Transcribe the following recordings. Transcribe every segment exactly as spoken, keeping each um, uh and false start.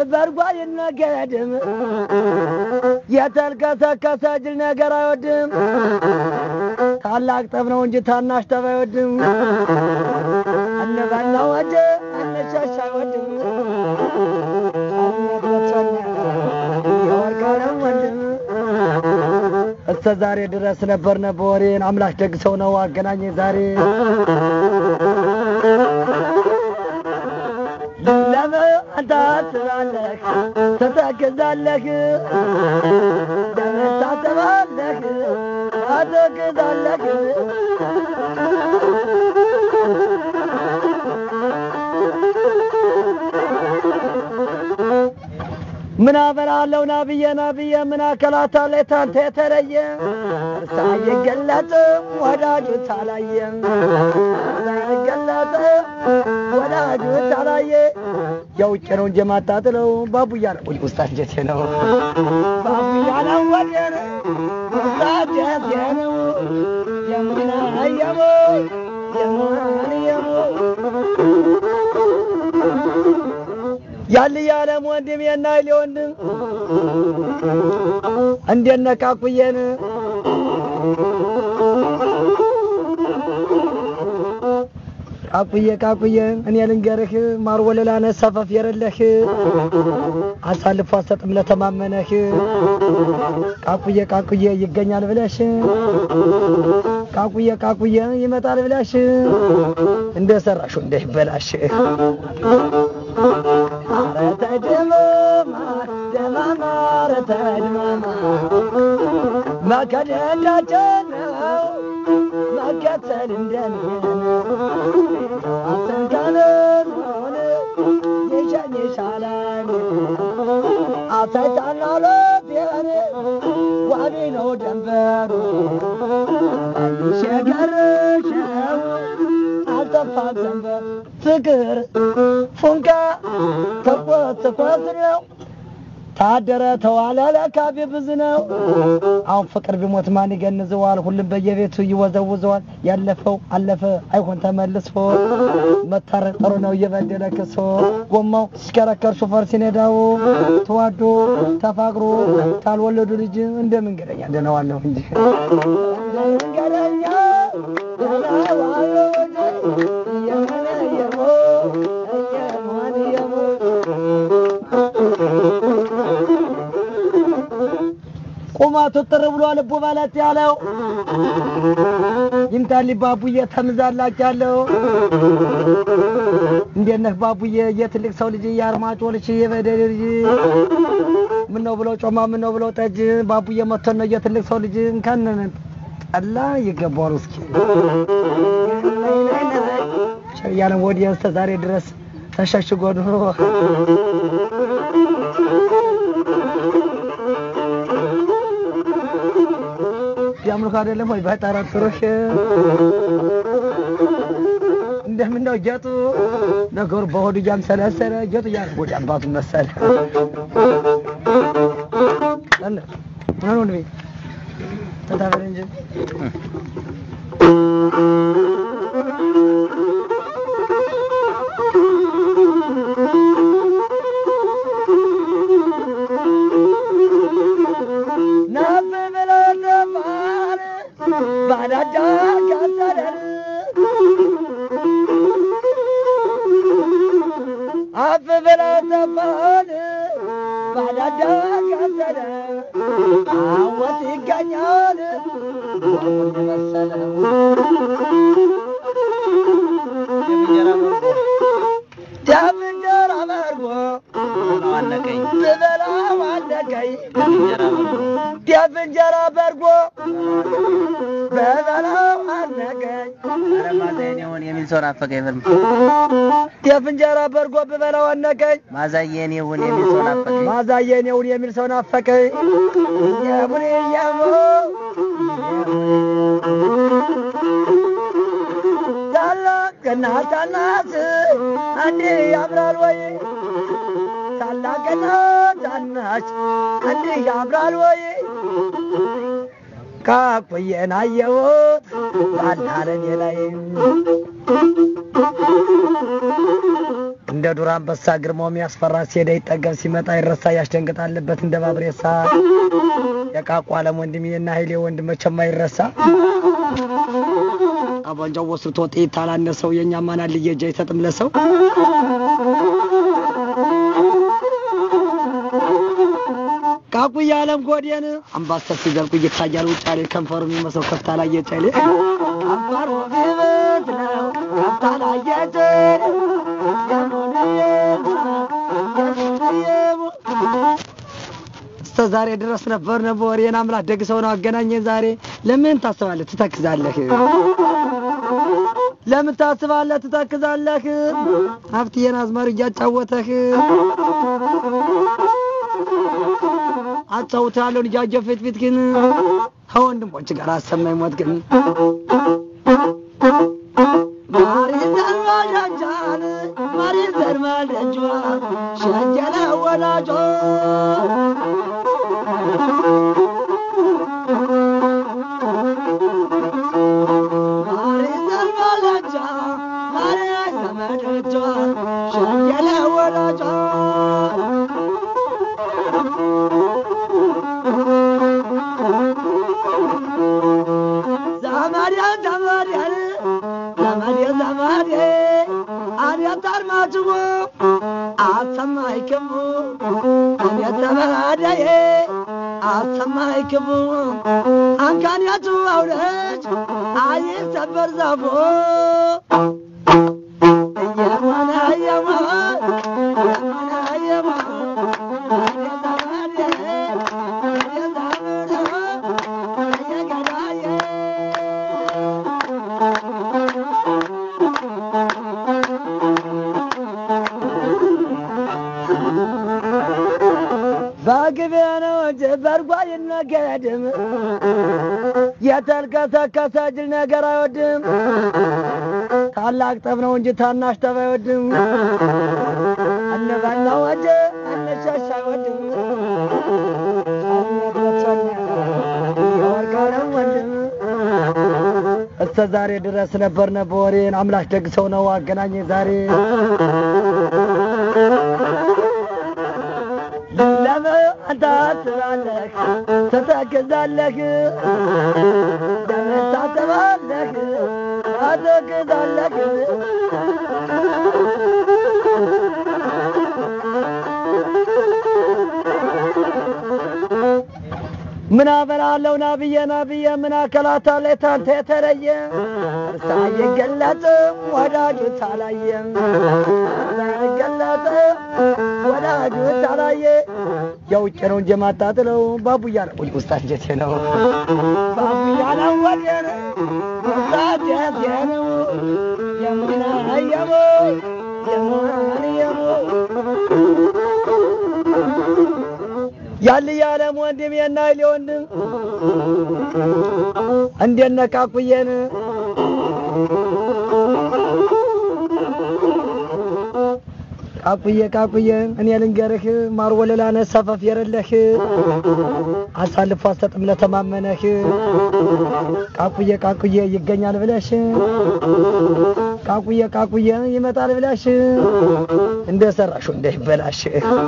برقوا ينقدم يتلقى ساجل نقر يودم تعلق طفنا ونجي تاناش تفا يودم أنا بنا وجه أنا شاشا يودم السزاري درس نبرنا بورين عملاش تقسونا واقناني زاري لما أنت أتبالك تتأكدالك لما أنت أتبالك أتأكدالك من أبرالو نبي نبي من أكلات لتان تتري ساي قلت وداجو تلاي ساي قلت وداجو تلاي يوكرون جماعات لو بابو يانا أستاذ جتنا بابو يانا وجنا أستاذ جتنا يمنا يمو يمنا يمو يالي يالا موندم ينايلي وندم عندنا كاكوين كاكوين كاكوين أني لنجرك مارول لانا سفف يرلك عسال فاسط ملا تمامنك كاكوين كاكوين يغنيال بلاش كاكوين كاكوين يمطال بلاش እንደ ሰራሹ እንደ ይበላሽ አረተደማማ ደማማ አረተደማማ ማከደዳችን ማከተል እንደምን አሰንካለን ሆነ የሻኝ ሻላን አሰይጣናሎ ቢያነ ዋቢ ነው ደንበሩ ሸገረሸው አልተፋዘንበ ፍቅር ፉንካ ተቆጥ ተቆጥ ነው ታደረ ተዋለ ለካቢ ብዙ ነው አሁን ፍቅር ቢሞት ማን ይገንዘዋል ሁሉም በየቤቱ ይወዘውዘዋል ያለፈው አለፈ አይሆን ተመልሶ መታረቅ ጥሩ ነው እየበደለ ከሶ ጎማው ሲከራከር ሹፌር ሲነዳው ተዋዶ ተፋቅሮ ታልወለዱ ልጅ እንደምንገረኛ እንደነዋለው እንጂ እንደምንገረኛ ደናዋለው የመነ የሞ የማን የሞ ቁማቱ ጥር ብሎ ልቡ ባላት ያለው ይምታል ባቡዬ ተምዛላች ያለው እንደነህ ባቡዬ የትልቅ ሰው ልጅ ያርማጮ ልጅ የበደል ልጅ ምን ነው ብሎ ጮማ ምን ነው ብሎ ጠጅ ባቡዬ መጥቶ ነው የትልቅ ሰው ልጅ እንከነን ጠላ ይገባው እስኪ ሸያለን ወዲያ እስከ ዛሬ ድረስ ተሸሽጎ ነው ያምልኩ አይደለም ወይ ባጣራጥሮሽ እንደምንው ጀቱ ነገር በሆዱ ጃም ሰለሰለ ጀቱ ያ ወዲ አባቱ መሰለ አለ ማን ነው ተታበረ እንጂ ባዳዳ ካሰረ አፈበላ ተባለ ባዳዳ ካሰረ አወት ይገኛል ወንደሰለ ዳብንጀራ መርጎ ዋነቀኝ በበላ ዋነቀኝ ዳብንጀራ በርጎ በበላ ዋነቀኝ አረማዘኔ ሆነ የሚል ሰው ናፈቀኝ በርም ዳብንጀራ በርጎ በበላ ዋነቀኝ ማዛየኔ ሆነ የሚል ሰው ናፈቀኝ ማዛየኔ ሆነ የሚል ሰው ናፈቀኝ ያቡኔ ያሙ ታላቅና ታናት አንዴ ያብራል ወይ ታላቅና ታናት አንዴ ያብራል ወይ ካቆየን አየሁት ባዳረን ላይ እንደ ዱር አንበሳ ግርማው የሚያስፈራ ሲሄድ ይጠገብ ሲመጣ ይረሳ ያስደንግጣልበት እንደ ባብሬሳ የቃቁ ዓለም ወንድሜና ኃይሌ ወንድም መቼም አይረሳ አባንጃው ወስቶ ጥይት ታላነሰው የኛ ማና ልየጃ ይሰጥም ለሰው ቃቁ ያለም ጎዴን አምባሰል ሲዘልቁ ይታያል ውጫሌ ከንፈሩ የሚመስለው ከፍታ ላይ የጨሌ ከንፈሩ ቢበት ነው ከፍታ ላይ የጨሌ እስከ ዛሬ ድረስ ነበር ነበር የና አምላክ ደግ ሰው ነው አገናኘን ዛሬ ለምን ታስባለህ ትተክዛለህ ለምን ታስባለህ ትተክዛለህ ሀብትዬን አዝማር እያጫወተህ አጫውታለሁ ልጃጀ ፊት ፊት ግን ወንድሞች ጋር አሰማኝ ሞት ግን ማሪዘር ማጃጃን ማሪዘር ማጃጃ ሸጀለ ወላጆ ማሪዘር ማጃጃ ማሪዘር ማጃጃ ሸጀለ ወላጆ Zamaria, Zamaria, Zamaria, Zamaria, Aria Tarmajugo, Atamaikabu, Aria Zamaria, Atamaikabu, Ankanya to outrage, I is a Berzabo. Yamana, Yamana, Yamana, باقبينا وجبرقوا ينقدم يتلقى سجلنا قرا يودم تعلق طبنا ونجي تاناش تبا يودم النبعنا وجه النشاشا يودم يورقانا ودم السزاري درس نبرنا بورين عملاش تقسونا واقناني زاري لما أنت أتبعلك تتأكدالك لما أتبعلك أتأكدالك من أبرالو نبي نبي من أكلات لتان تتري ساي قلت وراجو تعالي ساي قلت وراجو تعالي يوچرون جماعات لو بابو يار استاذ جتنو بابو يار وجن استاذ جتنو يمنا يمو يمنا يمو ያለ ያለም ወንድም የናይል ወንድም እንደነካኩየን ካኩየ ካኩየ እኔ ልንገርህ ማር ወለላነ ሰፈፍ የረለህ አሳልፎ አሰጥም ለተማመነህ ካኩየ ካኩየ ይገኛል ብለሽ ካኩየ ካኩየ ይመጣል ብለሽ እንደሰራሹ እንደይበላሽ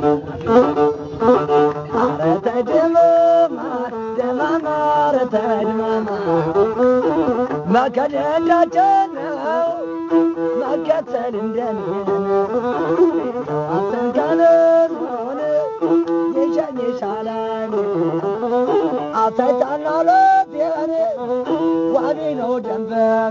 አረተደማማ ደማማ አረተደማማ ማከደላቸው ማከተል እንደምን አተንካለን ሆነ የሻኝ ሻላን አተታናለት ያኔ ዋዲ ነው ደንበሩ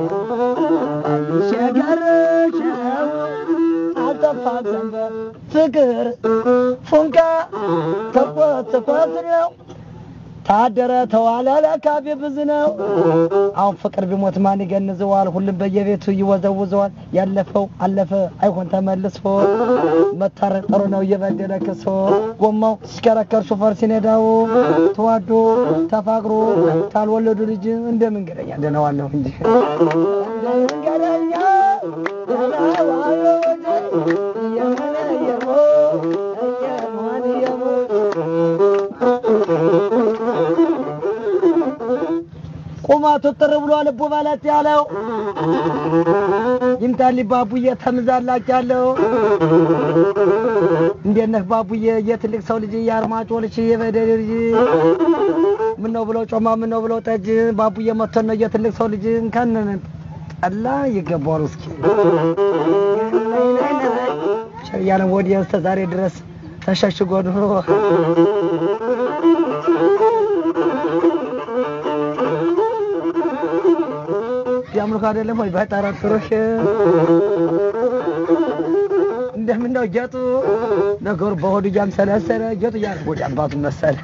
ሸገረሸው አልጠፋ ደንበር ፍቅር ፉንካ ተቆጥ ተቆጥ ነው ታደረ ተዋለ ለካቢ ብዙነው አሁን ፍቅር ቢሞት ማን ይገንዘዋል ሁሉም በየቤቱ ይወዘውዘዋል ያለፈው አለፈ አይሆን ተመልሶ መታረቅ ጥሩ ነው የበደለ ከሶ ጎማው ሲከረከር ሹፈር ሲነዳው ተዋዶ ተፋቅሮ ታልወለዱ ልጅ እንደምንገረኛ ደናዋለው እንጂ እንደምንገረኛ ደናዋለው የመነ የሞ የማን የሞ ቁማቱ ጥር ብሎ ልቡ ማለት ያለው ይምጣሊ ባቡዬ ተምዛላችኋለሁ እንደነህ ባቡዬ የትልቅ ሰው ልጅ ያርማጮ ልጅ የበደል ልጅ ምን ነው ብሎ ጮማ ምን ነው ብሎ ጠጅ ባቡዬ መጥቶ ነው የትልቅ ሰው ልጅ እንከነን ጠላ ይገባው እስኪ ሸሪያነ ወዲያ እስከ ዛሬ ድረስ ተሸሽጎ ነው ያምልኩ አይደለም ወይ ባጣራጥሮሽ እንደምንው ጌጡ ነገሩ በሆዱ ያምሰለሰለ ጌጡ ያ ወዲ አባቱ መሰለ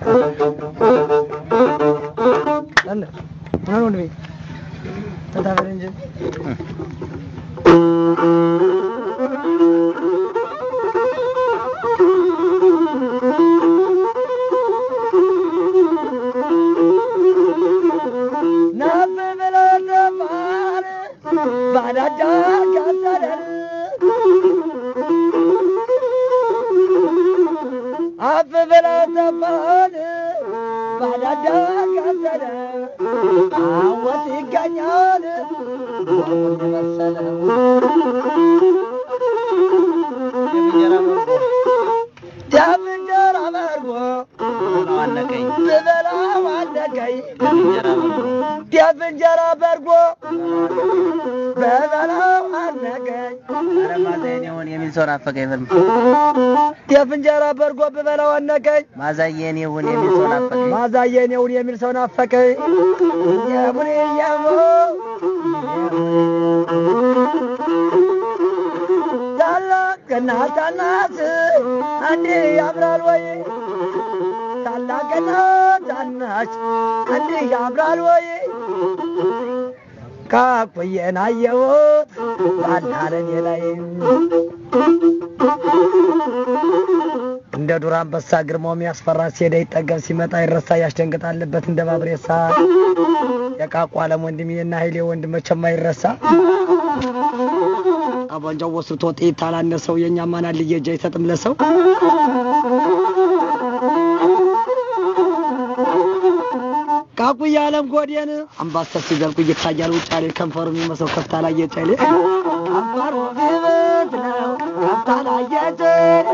አለ ነው ነው ተታበረ እንጂ ባዳዳ ካሰረ አፈበላ ተፋን ባዳዳ ካሰረ አወት ይገኛል ወንመሰለ ዳብንጀራ ማርጎ አነቀኝ በበላ አነቀኝ ዳብንጀራ በርጎ በበላ አነቀኝ አረማዘኔ ሆነ የሚል ሰው ናፈቀኝ ፈርም ዳብንጀራ በርጎ በበላ አነቀኝ ማዛየኔ ሆነ የሚል ሰው ናፈቀኝ ማዛየኔ ሆነ የሚል ሰው ናፈቀኝ ያቡኔ ያሙ ታላቅና ታናት አንዴ ያብራል ወይ ታላቅና ታናት አንዴ ያብራል ወይ ካቆየና የውት ባዳረኝ ላይ እንደ ዱር አንበሳ ግርማው የሚያስፈራ ሲሄድ ይጠገብ ሲመጣ ይረሳ ያስደንግጣልበት እንደ ባብሬሳ የቃቁ ዓለም ወንድሜና ኃይሌ ወንድመቸማ ይረሳ አባንጃው ወስቶ ጥይት ታላነሰው የኛ ማና ልየጃ ይሰጥም ለሰው ቃቁ ያለም ጎዴን አምባሰስ ሲዘልቁ ይታያል ውጫሌ ከንፈሩ የሚመስለው ከፍታ ላይ የጨሌ ከንፈሩ ቢበት ነው ከፍታ ላይ የጨሌ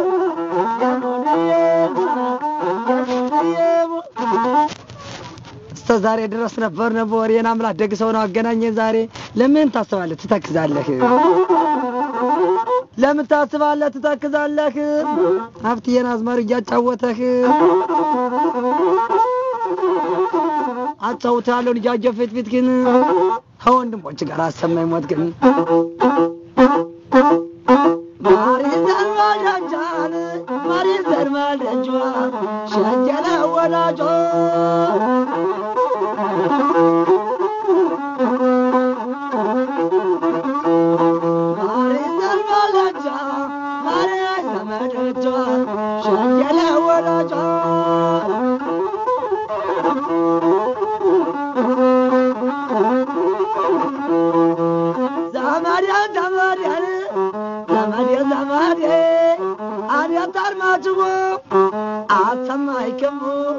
ዛሬ ድረስ ነበር ነበር የና አምላክ ደግ ሰው ነው አገናኘን ዛሬ ለምን ታስባለህ ትተክዛለህ ለምን ታስባለህ ትተክዛለህ ሀብትየን አዝማሩ ያጫወተህ አጫውታለሁ ልጃጀ ፊት ፊት ግን ወንድሞች ጋር አሰማኝ ሞት ግን ማሪዘር ማለጃን ማሪዘር ማለጇ ሸጀለ ወላጆ ማሪዘር ማለጃ ማሪዘር ማለጇ ሸጀለ ወላጆ ዘመዲያ ዘመዲያ ዘመዲያ ዘመዲያ አዲያታር ማጭጎ አሰማይከሙ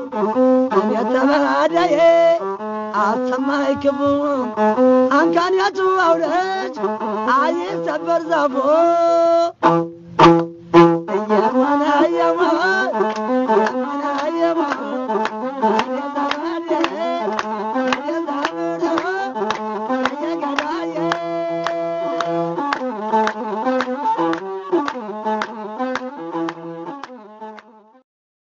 አዲያተባዳዬ አሰማይከሙ አንካንያቱ አውለች አይ ሰበር ዛፎ